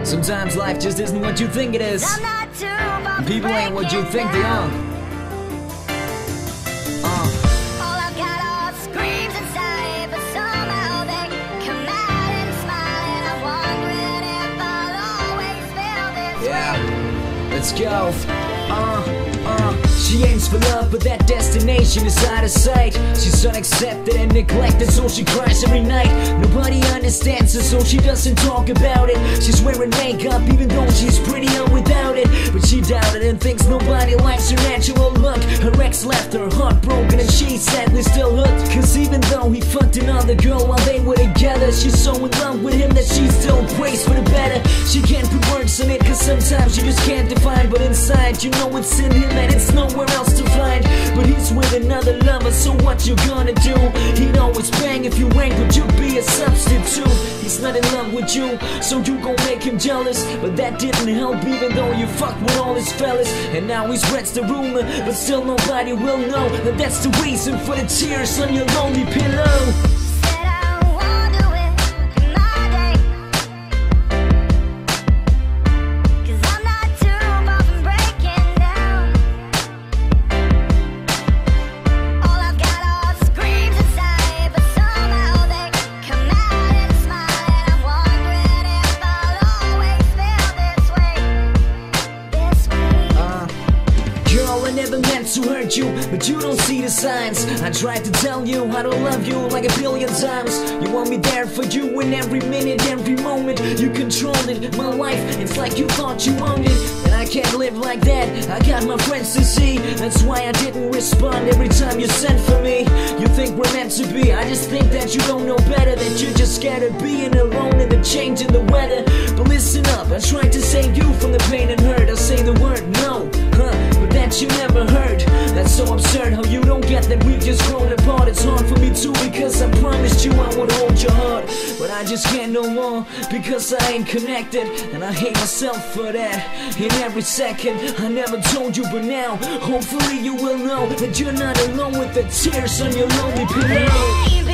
Sometimes life just isn't what you think it is. I'm not too far from People ain't what you think they are. All I've got are screams inside, but somehow they come out and smile, and I'm wondering if I'll always feel this Yeah, way. let's go. She aims for love, but that destination is out of sight. She's unaccepted and neglected, so she cries every night. Nobody understands her, so she doesn't talk about it. She's wearing makeup, even though she's prettier without it. But she doubted and thinks nobody likes her natural look. Her ex left her heartbroken, and she's sadly still hooked. Cause even though he fucked another girl while they were together, she's so in love with him that she still prays for the better. She can't put words on it, cause sometimes she just can't define. But inside, you know it's in him and it's nowhere else to find. But he's with another lover, so what you gonna do? He'd always bang if you ain't, but you'd be a substitute. He's not in love with you, so you gon' make him jealous. But that didn't help, even though you fucked with all his fellas. And now he spreads the rumor, but still nobody will know that that's the reason for the tears on your lonely pillow. Said I wonder when my day, 'cause I'm not too far from breaking down. All I've got are screams inside, but somehow they come out and smile, and I'm wondering if I'll always feel this way. Girl, I never meant to hurt you, but you don't see the signs. I tried to tell you I don't love you like a billion times. You want me there for you in every minute, every moment. You controlled it, my life, it's like you thought you owned it. And I can't live like that, I got my friends to see. That's why I didn't respond every time you sent for me. You think we're meant to be, I just think that you don't know better. That you're just scared of being alone and the change in the weather. But listen up, I tried to save you from the pain and hurt. I say the word no, but that you never heard. That's so absurd how you don't get that we've just grown apart. It's hard for me too, because I promised you I would hold your heart. But I just can't no more, because I ain't connected. And I hate myself for that. In every second, I never told you, but now hopefully you will know that you're not alone with the tears on your lonely pillow.